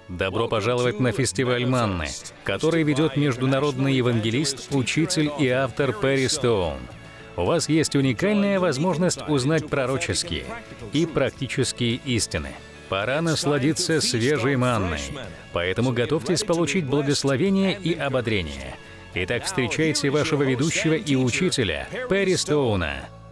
Добро пожаловать на фестиваль Манны, который ведет международный евангелист, учитель и автор Перри Стоун. У вас есть уникальная возможность узнать пророческие и практические истины. Пора насладиться свежей манной, поэтому готовьтесь получить благословение и ободрение. Итак, встречайте вашего ведущего и учителя Перри Стоуна.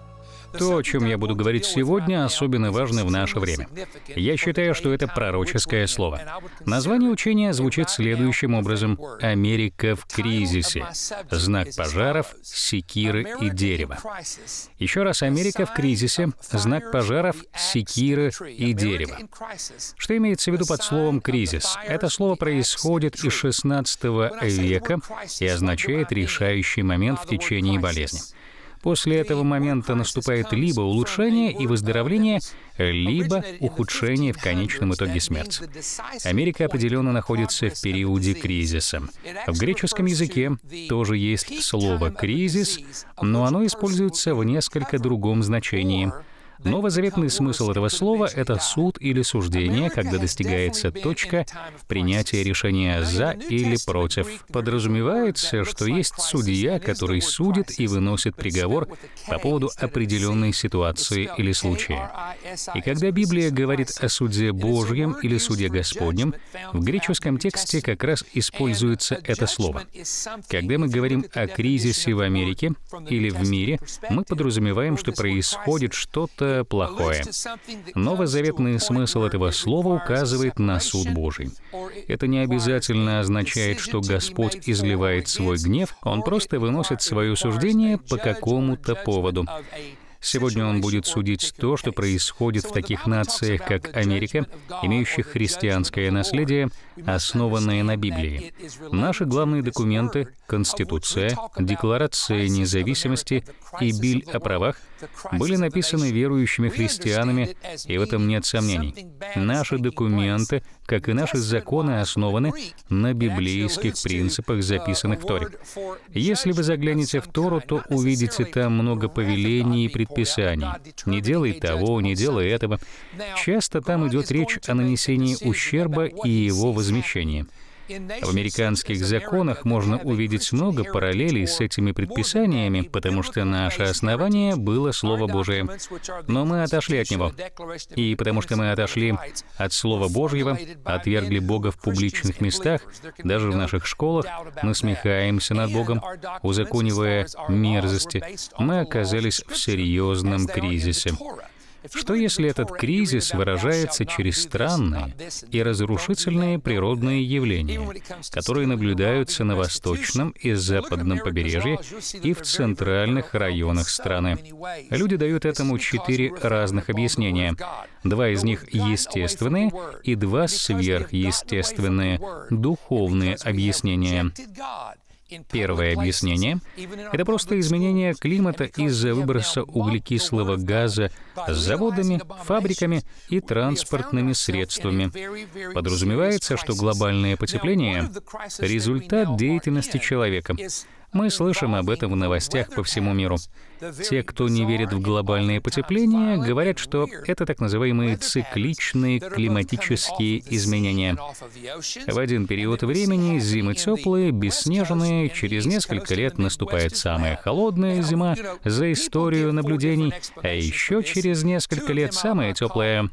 То, о чем я буду говорить сегодня, особенно важно в наше время. Я считаю, что это пророческое слово. Название учения звучит следующим образом: «Америка в кризисе. Знак пожаров, секиры и дерева». Еще раз: «Америка в кризисе. Знак пожаров, секиры и дерева». Что имеется в виду под словом «кризис»? Это слово происходит из XVI века и означает решающий момент в течение болезни. После этого момента наступает либо улучшение и выздоровление, либо ухудшение, в конечном итоге смерть. Америка определенно находится в периоде кризиса. В греческом языке тоже есть слово «кризис», но оно используется в несколько другом значении. Новозаветный смысл этого слова — это суд или суждение, когда достигается точка принятия решения «за» или «против». Подразумевается, что есть судья, который судит и выносит приговор по поводу определенной ситуации или случая. И когда Библия говорит о суде Божьем или суде Господнем, в греческом тексте как раз используется это слово. Когда мы говорим о кризисе в Америке или в мире, мы подразумеваем, что происходит что-то плохое. Новозаветный смысл этого слова указывает на суд Божий. Это не обязательно означает, что Господь изливает свой гнев, Он просто выносит свое суждение по какому-то поводу. Сегодня он будет судить то, что происходит в таких нациях, как Америка, имеющих христианское наследие, основанное на Библии. Наши главные документы — Конституция, Декларация независимости и Биль о правах — были написаны верующими христианами, и в этом нет сомнений. Наши документы, как и наши законы, основаны на библейских принципах, записанных в Торе. Если вы заглянете в Тору, то увидите там много повелений и предписаний. Не делай того, не делай этого. Часто там идет речь о нанесении ущерба и его возмещении. В американских законах можно увидеть много параллелей с этими предписаниями, потому что наше основание было Слово Божие. Но мы отошли от него. И потому что мы отошли от Слова Божьего, отвергли Бога в публичных местах, даже в наших школах, насмехаемся над Богом, узаконивая мерзости, мы оказались в серьезном кризисе. Что если этот кризис выражается через странные и разрушительные природные явления, которые наблюдаются на восточном и западном побережье и в центральных районах страны? Люди дают этому 4 разных объяснения. 2 из них естественные и 2 сверхъестественные, духовные объяснения. Первое объяснение — это просто изменение климата из-за выброса углекислого газа заводами, фабриками и транспортными средствами. Подразумевается, что глобальное потепление — результат деятельности человека. Мы слышим об этом в новостях по всему миру. Те, кто не верит в глобальное потепление, говорят, что это так называемые цикличные климатические изменения. В один период времени зимы теплые, бесснежные, через несколько лет наступает самая холодная зима за историю наблюдений, а еще через несколько лет самая теплая.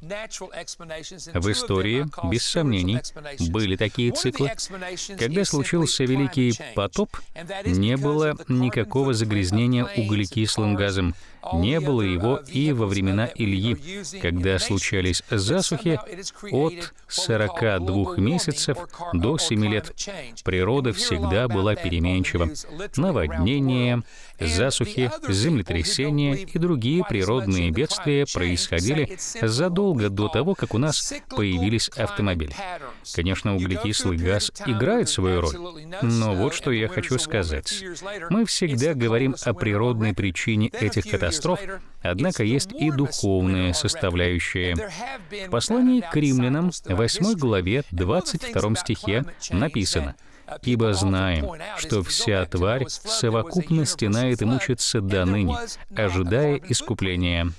В истории, без сомнений, были такие циклы. Когда случился Великий потоп, не было никакого загрязнения углекислым газом. Не было его и во времена Ильи, когда случались засухи от 42 месяцев до 7 лет. Природа всегда была переменчива. Наводнения, засухи, землетрясения и другие природные бедствия происходили задолго до того, как у нас появились автомобили. Конечно, углекислый газ играет свою роль, но вот что я хочу сказать. Мы всегда говорим о природной причине этих катастроф, однако есть и духовная составляющая. В послании к римлянам, 8 главе, 22 стихе написано: Ибо знаем, что вся тварь совокупно стенает и мучится доныне, ожидая искупления.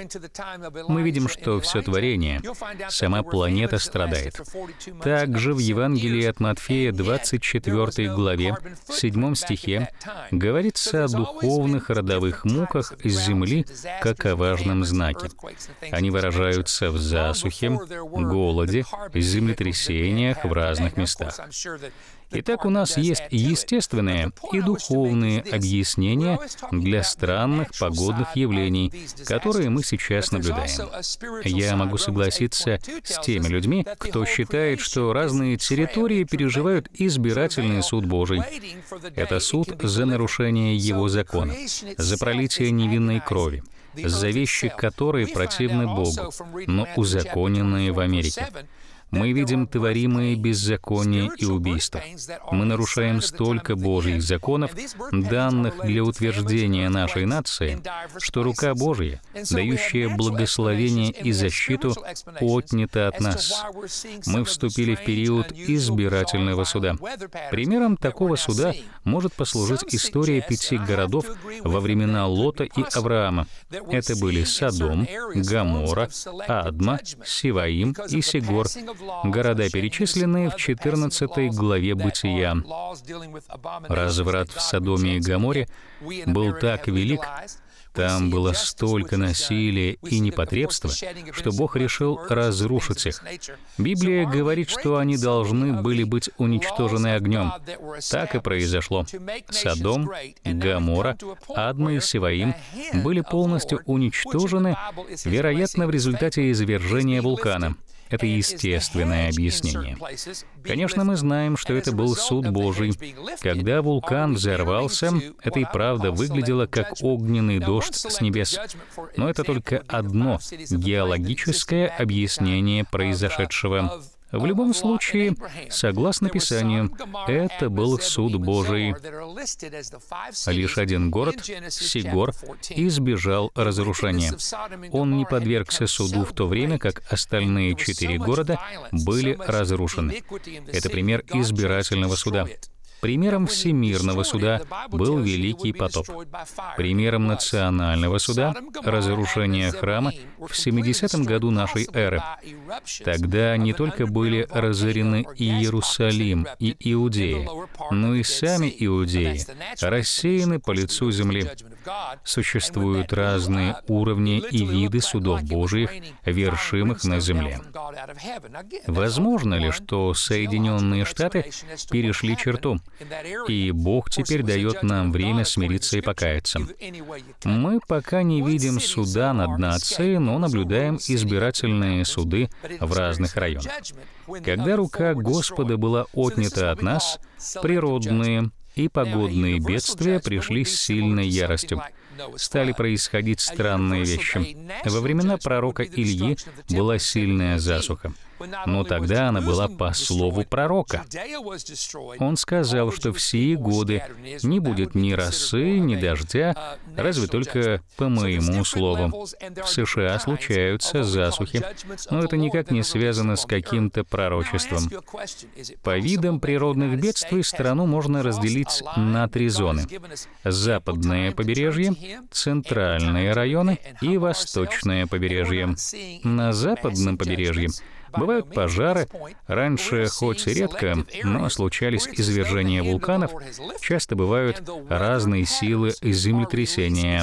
Мы видим, что все творение, сама планета страдает. Также в Евангелии от Матфея, 24 главе, 7 стихе, говорится о духовных родовых муках земли как о важном знаке. Они выражаются в засухе, голоде, землетрясениях в разных местах. Итак, у нас есть естественные и духовные объяснения для странных погодных явлений, которые мы сейчас наблюдаем. Я могу согласиться с теми людьми, кто считает, что разные территории переживают избирательный суд Божий. Это суд за нарушение Его закона, за пролитие невинной крови, за вещи, которые противны Богу, но узаконенные в Америке. Мы видим творимые беззакония и убийства. Мы нарушаем столько Божьих законов, данных для утверждения нашей нации, что рука Божья, дающая благословение и защиту, отнята от нас. Мы вступили в период избирательного суда. Примером такого суда может послужить история 5 городов во времена Лота и Авраама. Это были Содом, Гоморра, Адма, Сиваим и Сигор, города, перечисленные в 14 главе Бытия. Разврат в Содоме и Гоморре был так велик, там было столько насилия и непотребства, что Бог решил разрушить их. Библия говорит, что они должны были быть уничтожены огнем. Так и произошло. Содом, Гоморра, Адма и Сиваим были полностью уничтожены, вероятно, в результате извержения вулкана. Это естественное объяснение. Конечно, мы знаем, что это был суд Божий. Когда вулкан взорвался, это и правда выглядело как огненный дождь с небес. Но это только одно геологическое объяснение произошедшего. В любом случае, согласно Писанию, это был суд Божий. Лишь один город, Сигор, избежал разрушения. Он не подвергся суду в то время, как остальные 4 города были разрушены. Это пример избирательного суда. Примером всемирного суда был Великий потоп. Примером национального суда — разрушение храма в 70 году нашей эры. Тогда не только были разорены и Иерусалим, и Иудея, но и сами иудеи рассеяны по лицу земли. Существуют разные уровни и виды судов Божьих, вершимых на земле. Возможно ли, что Соединенные Штаты перешли черту, и Бог теперь дает нам время смириться и покаяться? Мы пока не видим суда над нацией, но наблюдаем избирательные суды в разных районах. Когда рука Господа была отнята от нас, природные и погодные бедствия пришли с сильной яростью. Стали происходить странные вещи. Во времена пророка Ильи была сильная засуха. Но тогда она была по слову пророка. Он сказал, что в сии годы не будет ни росы, ни дождя, разве только по моему слову. В США случаются засухи, но это никак не связано с каким-то пророчеством. По видам природных бедствий страну можно разделить на 3 зоны: западное побережье, центральные районы и восточное побережье. На западном побережье бывают пожары. Раньше, хоть и редко, но случались извержения вулканов. Часто бывают разные силы землетрясения.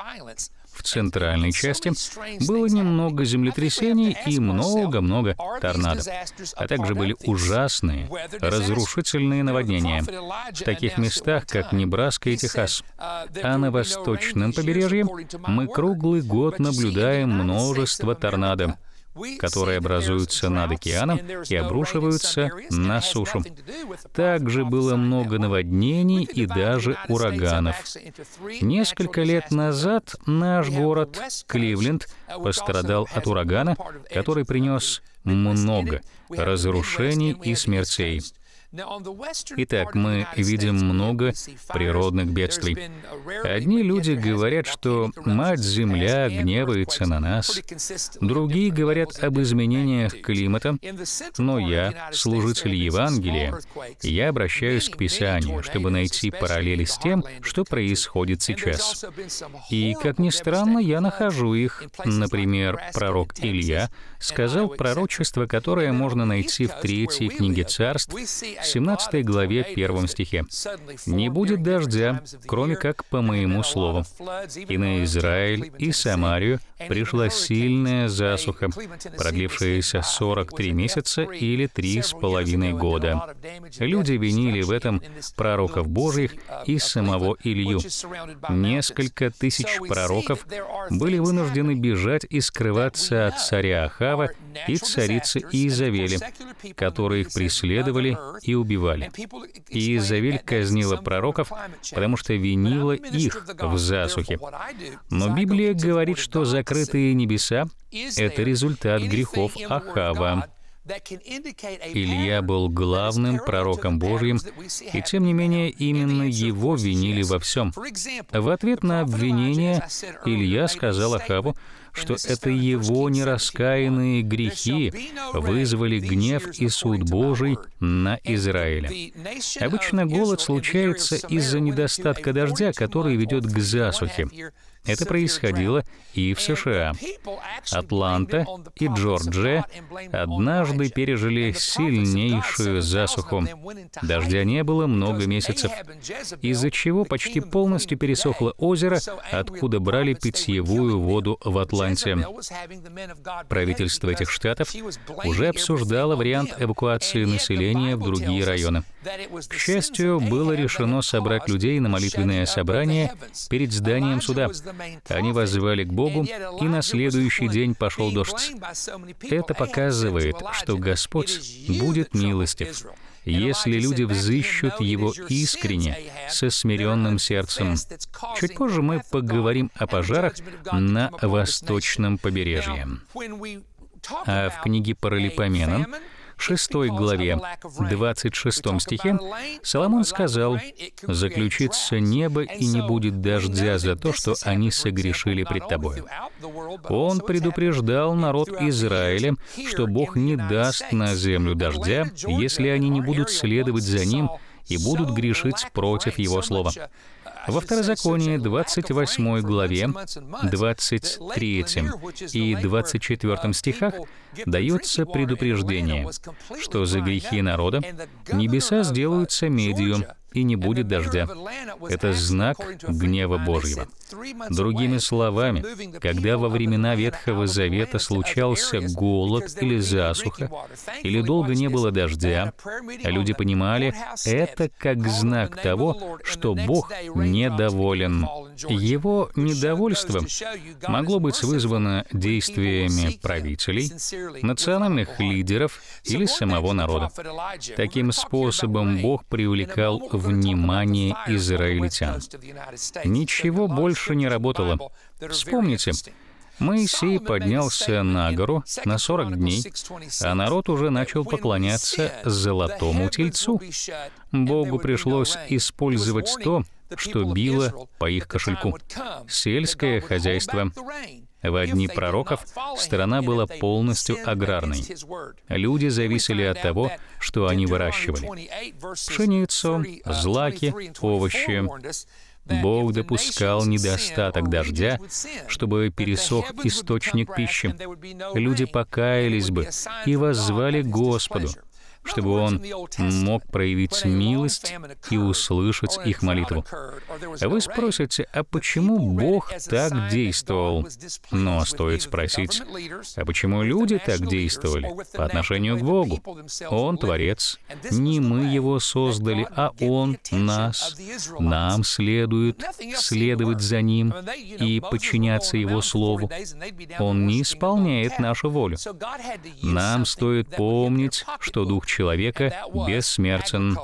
В центральной части было немного землетрясений и много-много торнадо, а также были ужасные, разрушительные наводнения в таких местах, как Небраска и Техас. А на восточном побережье мы круглый год наблюдаем множество торнадо, которые образуются над океаном и обрушиваются на сушу. Также было много наводнений и даже ураганов. Несколько лет назад наш город Кливленд пострадал от урагана, который принес много разрушений и смертей. Итак, мы видим много природных бедствий. Одни люди говорят, что Мать-Земля гневается на нас, другие говорят об изменениях климата, но я, служитель Евангелия, я обращаюсь к Писанию, чтобы найти параллели с тем, что происходит сейчас. И, как ни странно, я нахожу их. Например, пророк Илья сказал пророчество, которое можно найти в 3 книге Царств, 17 главе, 1 стихе. «Не будет дождя, кроме как по моему слову. И на Израиль и Самарию пришла сильная засуха, продлившаяся 43 месяца или 3,5 года». Люди винили в этом пророков Божьих и самого Илью. Несколько тысяч пророков были вынуждены бежать и скрываться от царя Ахава и царицы Иезавели, которые их преследовали и убивали. И Иезавель казнила пророков, потому что винила их в засухе. Но Библия говорит, что закрытые небеса — это результат грехов Ахава. Илья был главным пророком Божьим, и тем не менее именно его винили во всем. В ответ на обвинение Илья сказал Ахаву, что это его нераскаянные грехи вызвали гнев и суд Божий на Израиле. Обычно голод случается из-за недостатка дождя, который ведет к засухе. Это происходило и в США. Атланта и Джорджия однажды пережили сильнейшую засуху. Дождя не было много месяцев, из-за чего почти полностью пересохло озеро, откуда брали питьевую воду в Атланте. Правительство этих штатов уже обсуждало вариант эвакуации населения в другие районы. К счастью, было решено собрать людей на молитвенное собрание перед зданием суда. Они воззвали к Богу, и на следующий день пошел дождь. Это показывает, что Господь будет милостив, если люди взыщут Его искренне, со смиренным сердцем. Чуть позже мы поговорим о пожарах на восточном побережье. А в книге Паралипоменон, 6 главе, 26 стихе, Соломон сказал: «Заключится небо, и не будет дождя за то, что они согрешили пред тобою». Он предупреждал народ Израиля, что Бог не даст на землю дождя, если они не будут следовать за Ним и будут грешить против Его слова. Во Второзаконии, 28 главе, 23 и 24 стихах дается предупреждение, что за грехи народа небеса сделаются медью, и не будет дождя. Это знак гнева Божьего. Другими словами, когда во времена Ветхого Завета случался голод или засуха, или долго не было дождя, люди понимали это как знак того, что Бог недоволен. Его недовольство могло быть вызвано действиями правителей, национальных лидеров или самого народа. Таким способом Бог привлекал внимание израильтян. Ничего больше не работало. Вспомните, Моисей поднялся на гору на 40 дней, а народ уже начал поклоняться золотому тельцу. Богу пришлось использовать то, что било по их кошельку — сельское хозяйство. В дни пророков страна была полностью аграрной. Люди зависели от того, что они выращивали: пшеницу, злаки, овощи. Бог допускал недостаток дождя, чтобы пересох источник пищи. Люди покаялись бы и воззвали к Господу, чтобы Он мог проявить милость и услышать их молитву. Вы спросите, а почему Бог так действовал? Но стоит спросить, а почему люди так действовали по отношению к Богу? Он Творец, не мы Его создали, а Он нас. Нам следует следовать за Ним и подчиняться Его Слову. Он не исполняет нашу волю. Нам стоит помнить, что Дух человека бессмертен,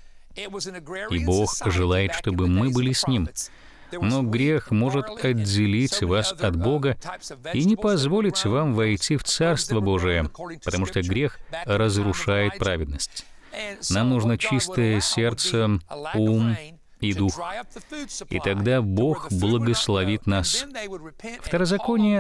и Бог желает, чтобы мы были с Ним. Но грех может отделить вас от Бога и не позволить вам войти в Царство Божие, потому что грех разрушает праведность. Нам нужно чистое сердце, ум и дух. И тогда Бог благословит нас. Второзаконие,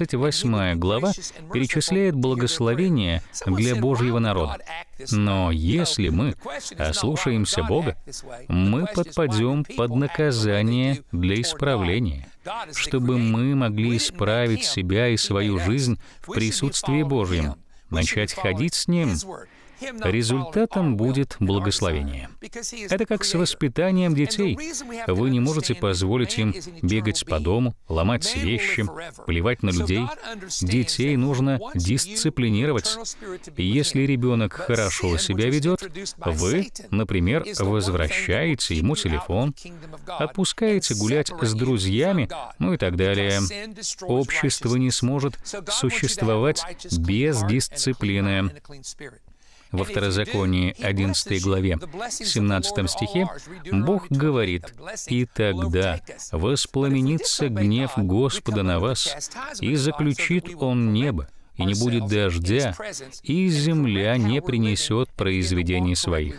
28 глава, перечисляет благословения для Божьего народа. Но если мы ослушаемся Бога, мы подпадем под наказание для исправления, чтобы мы могли исправить себя и свою жизнь в присутствии Божьем, начать ходить с Ним. Результатом будет благословение. Это как с воспитанием детей. Вы не можете позволить им бегать по дому, ломать вещи, плевать на людей. Детей нужно дисциплинировать. И если ребенок хорошо себя ведет, вы, например, возвращаете ему телефон, отпускаете гулять с друзьями, ну и так далее. Общество не сможет существовать без дисциплины. Во Второзаконии 11 главе, 17 стихе, Бог говорит: «И тогда воспламенится гнев Господа на вас, и заключит Он небо, и не будет дождя, и земля не принесет произведений своих».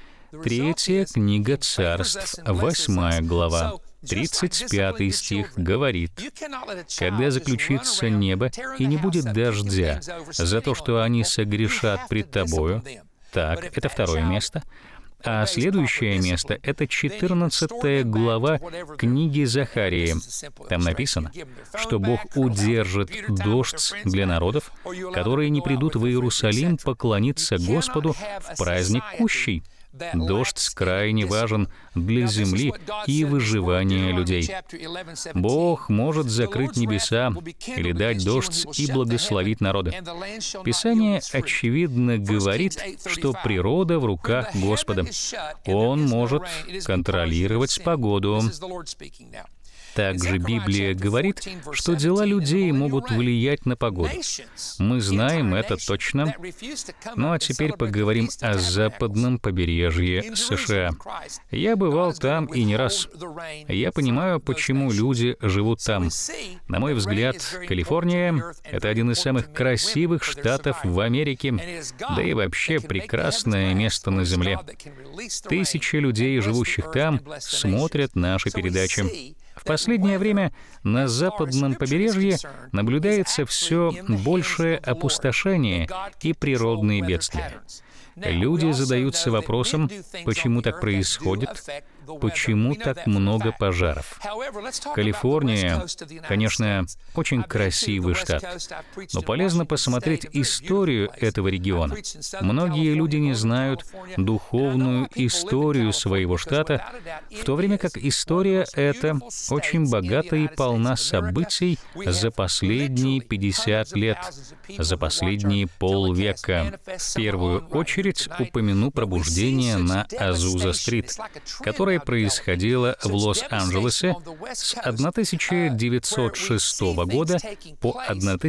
Третья книга Царств, 8 глава, 35 стих говорит: «Когда заключится небо, и не будет дождя за то, что они согрешат пред тобою». Так, это второе место. А следующее место — это 14 глава книги Захарии. Там написано, что Бог удержит дождь для народов, которые не придут в Иерусалим поклониться Господу в праздник Кущий. Дождь крайне важен для земли и выживания людей. Бог может закрыть небеса или дать дождь и благословить народы. Писание очевидно говорит, что природа в руках Господа. Он может контролировать погоду. Также Библия говорит, что дела людей могут влиять на погоду. Мы знаем это точно. Ну а теперь поговорим о западном побережье США. Я бывал там и не раз. Я понимаю, почему люди живут там. На мой взгляд, Калифорния — это один из самых красивых штатов в Америке, да и вообще прекрасное место на Земле. Тысячи людей, живущих там, смотрят наши передачи. В последнее время на западном побережье наблюдается все большее опустошение и природные бедствия. Люди задаются вопросом, почему так происходит, почему так много пожаров. Калифорния, конечно, очень красивый штат, но полезно посмотреть историю этого региона. Многие люди не знают духовную историю своего штата, в то время как история эта очень богата и полна событий за последние 50 лет, за последние полвека. В первую очередь упомяну пробуждение на Азуза-стрит, которое происходило в Лос-Анджелесе с 1906 года по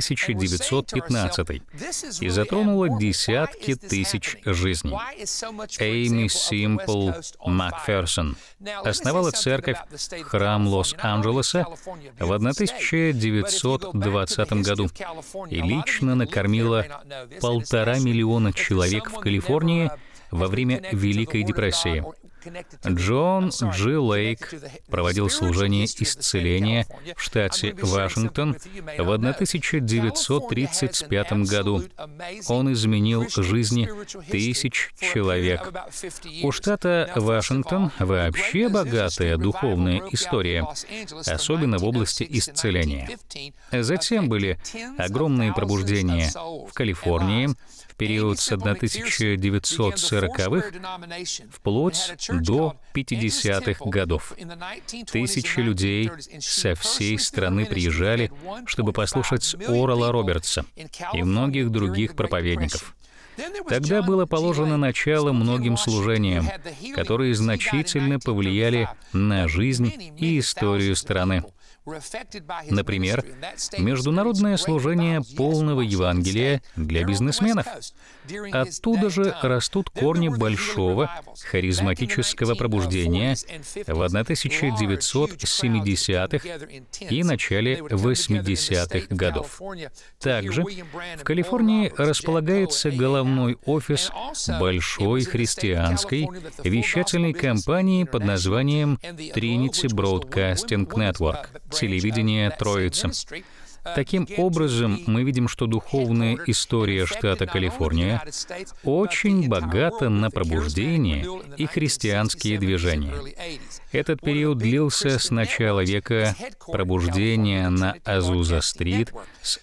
1915 и затронуло десятки тысяч жизней. Эйми Симпл Макферсон основала церковь «Храм Лос-Анджелеса» в 1920 году и лично накормила 1,5 миллиона человек в Калифорнии во время Великой депрессии. Джон Джи Лейк проводил служение исцеления в штате Вашингтон в 1935 году. Он изменил жизни тысяч человек. У штата Вашингтон вообще богатая духовная история, особенно в области исцеления. Затем были огромные пробуждения в Калифорнии, период с 1940-х вплоть до 50-х годов. Тысячи людей со всей страны приезжали, чтобы послушать Орала Робертса и многих других проповедников. Тогда было положено начало многим служениям, которые значительно повлияли на жизнь и историю страны. Например, международное служение полного Евангелия для бизнесменов. Оттуда же растут корни большого харизматического пробуждения в 1970-х и начале 80-х годов. Также в Калифорнии располагается головной офис большой христианской вещательной компании под названием Trinity Broadcasting Network — телевидение Троицы. Таким образом, мы видим, что духовная история штата Калифорния очень богата на пробуждение и христианские движения. Этот период длился с начала века пробуждения на Азуза-стрит с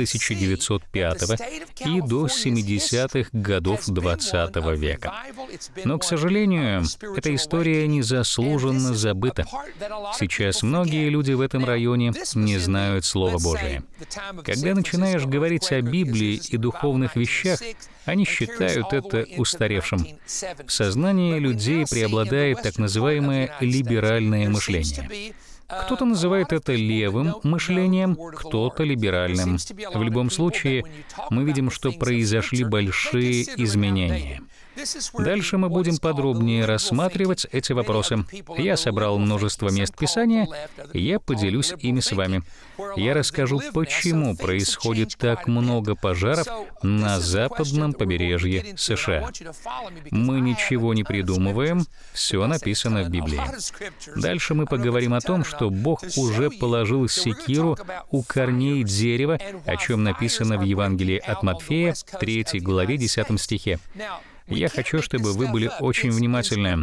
1905 и до 70-х годов XX века. Но, к сожалению, эта история незаслуженно забыта. Сейчас многие люди в этом районе не знают Слова Божия. Когда начинаешь говорить о Библии и духовных вещах, они считают это устаревшим. В сознании людей преобладает так называемое либеральное мышление. Кто-то называет это левым мышлением, кто-то либеральным. В любом случае, мы видим, что произошли большие изменения. Дальше мы будем подробнее рассматривать эти вопросы. Я собрал множество мест Писания, и я поделюсь ими с вами. Я расскажу, почему происходит так много пожаров на западном побережье США. Мы ничего не придумываем, все написано в Библии. Дальше мы поговорим о том, что Бог уже положил секиру у корней дерева, о чем написано в Евангелии от Матфея, 3 главе, 10 стихе. Я хочу, чтобы вы были очень внимательны.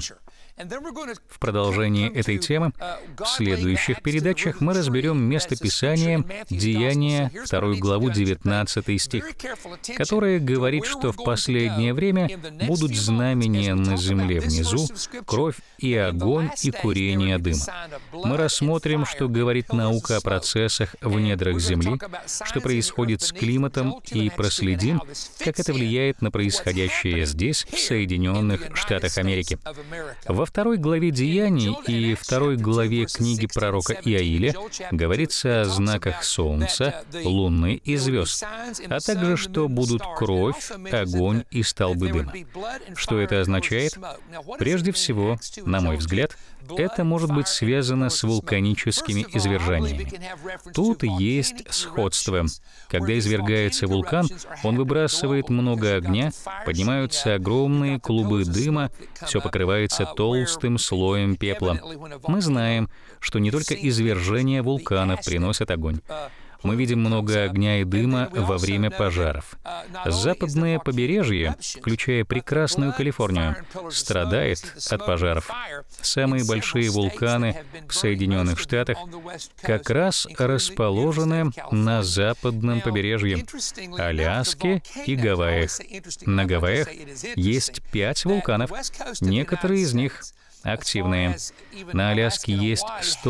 В продолжении этой темы в следующих передачах мы разберем место Писания Деяния, 2 главу, 19 стих, которое говорит, что в последнее время будут знамения на земле внизу, кровь и огонь и курение дыма. Мы рассмотрим, что говорит наука о процессах в недрах Земли, что происходит с климатом, и проследим, как это влияет на происходящее здесь, в Соединенных Штатах Америки. Во 2 главе Деяний и 2 главе книги пророка Иаиля говорится о знаках солнца, луны и звезд, а также, что будут кровь, огонь и столбы дыма. Что это означает? Прежде всего, на мой взгляд, это может быть связано с вулканическими извержениями. Тут есть сходство. Когда извергается вулкан, он выбрасывает много огня, поднимаются огромные клубы дыма, все покрывается толстым слоем пепла. Мы знаем, что не только извержения вулканов приносят огонь. Мы видим много огня и дыма во время пожаров. Западное побережье, включая прекрасную Калифорнию, страдает от пожаров. Самые большие вулканы в Соединенных Штатах как раз расположены на западном побережье, Аляске и Гавайях. На Гавайях есть 5 вулканов, некоторые из них активные. На Аляске есть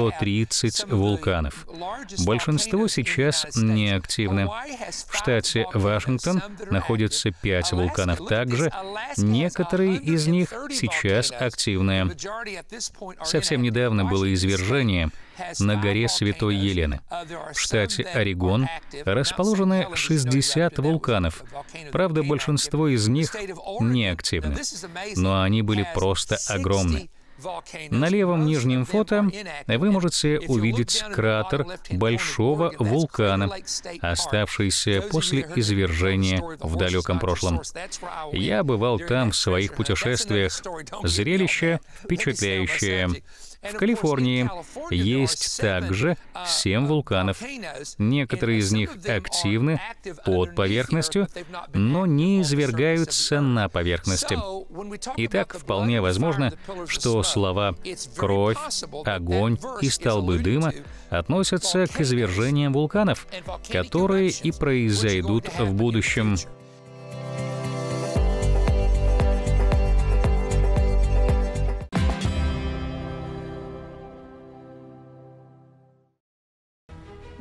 130 вулканов. Большинство сейчас неактивны. В штате Вашингтон находится 5 вулканов также. Некоторые из них сейчас активные. Совсем недавно было извержение на горе Святой Елены. В штате Орегон расположены 60 вулканов. Правда, большинство из них неактивны, но они были просто огромны. На левом нижнем фото вы можете увидеть кратер большого вулкана, оставшийся после извержения в далеком прошлом. Я бывал там в своих путешествиях. Зрелище впечатляющее. В Калифорнии есть также 7 вулканов. Некоторые из них активны под поверхностью, но не извергаются на поверхности. Итак, вполне возможно, что слова «кровь», «огонь» и «столбы дыма» относятся к извержениям вулканов, которые и произойдут в будущем.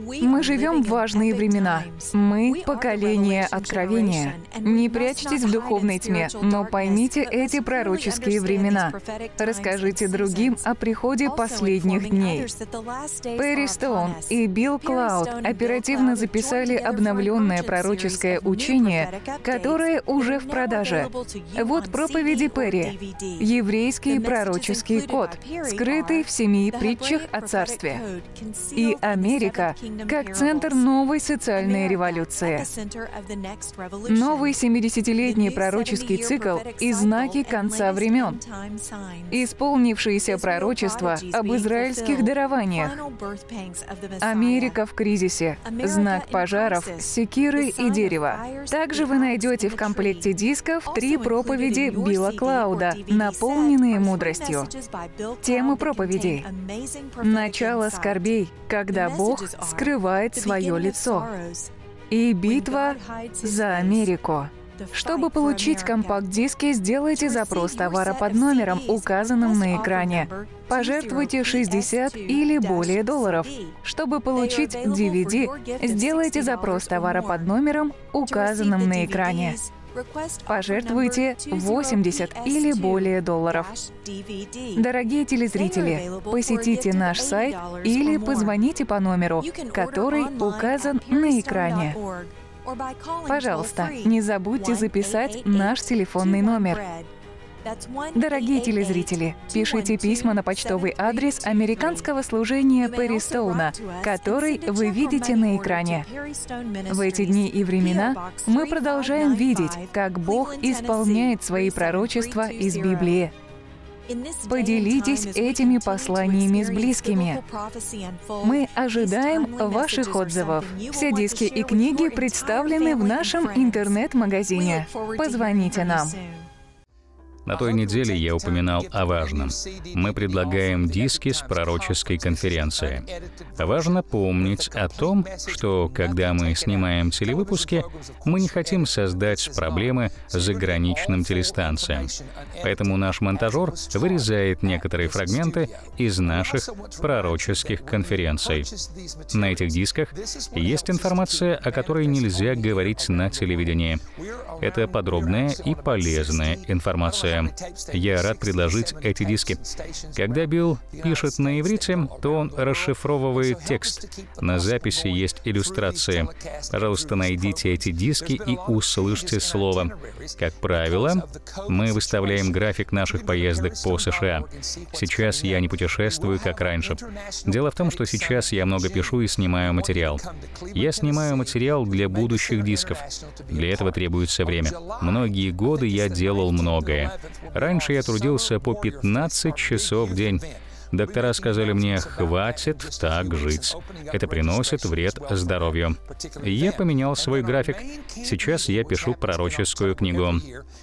Мы живем в важные времена. Мы — поколение откровения. Не прячьтесь в духовной тьме, но поймите эти пророческие времена. Расскажите другим о приходе последних дней. Перри Стоун и Билл Клауд оперативно записали обновленное пророческое учение, которое уже в продаже. Вот проповеди Перри. Еврейский пророческий код, скрытый в 7 притчах о царстве. И Америка как центр новой социальной революции. Новый 70-летний пророческий цикл и знаки конца времен. Исполнившиеся пророчества об израильских дарованиях. Америка в кризисе. Знак пожаров, секиры и дерева. Также вы найдете в комплекте дисков 3 проповеди Билла Клауда, наполненные мудростью. Тема проповедей. Начало скорбей, когда Бог скрывает свое лицо. И битва за Америку. Чтобы получить компакт-диски, сделайте запрос товара под номером, указанным на экране. Пожертвуйте 60 или более долларов. Чтобы получить DVD, сделайте запрос товара под номером, указанным на экране. Пожертвуйте 80 или более долларов. Дорогие телезрители, посетите наш сайт или позвоните по номеру, который указан на экране. Пожалуйста, не забудьте записать наш телефонный номер. Дорогие телезрители, пишите письма на почтовый адрес американского служения Перри Стоуна, который вы видите на экране. В эти дни и времена мы продолжаем видеть, как Бог исполняет свои пророчества из Библии. Поделитесь этими посланиями с близкими. Мы ожидаем ваших отзывов. Все диски и книги представлены в нашем интернет-магазине. Позвоните нам. На той неделе я упоминал о важном. Мы предлагаем диски с пророческой конференции. Важно помнить о том, что, когда мы снимаем телевыпуски, мы не хотим создать проблемы заграничным телестанциям. Поэтому наш монтажер вырезает некоторые фрагменты из наших пророческих конференций. На этих дисках есть информация, о которой нельзя говорить на телевидении. Это подробная и полезная информация. Я рад предложить эти диски. Когда Билл пишет на иврите, то он расшифровывает текст. На записи есть иллюстрации. Пожалуйста, найдите эти диски и услышьте слово. Как правило, мы выставляем график наших поездок по США. Сейчас я не путешествую, как раньше. Дело в том, что сейчас я много пишу и снимаю материал. Я снимаю материал для будущих дисков. Для этого требуется время. Многие годы я делал многое. Раньше я трудился по 15 часов в день. Доктора сказали мне, хватит так жить. Это приносит вред здоровью. Я поменял свой график. Сейчас я пишу пророческую книгу.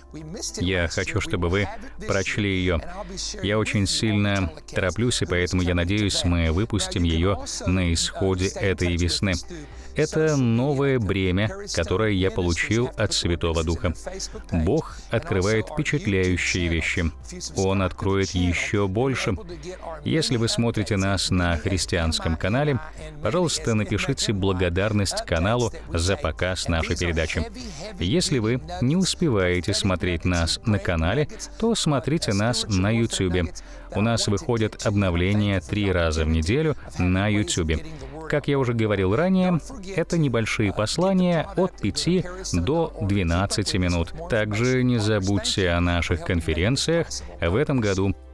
Я хочу, чтобы вы прочли ее. Я очень сильно тороплюсь, и поэтому я надеюсь, мы выпустим ее на исходе этой весны. Это новое бремя, которое я получил от Святого Духа. Бог открывает впечатляющие вещи. Он откроет еще больше. Если вы смотрите нас на христианском канале, пожалуйста, напишите благодарность каналу за показ нашей передачи. Если вы не успеваете смотреть нас на канале, то смотрите нас на YouTube. У нас выходят обновления 3 раза в неделю на YouTube. Как я уже говорил ранее, это небольшие послания от 5 до 12 минут. Также не забудьте о наших конференциях в этом году.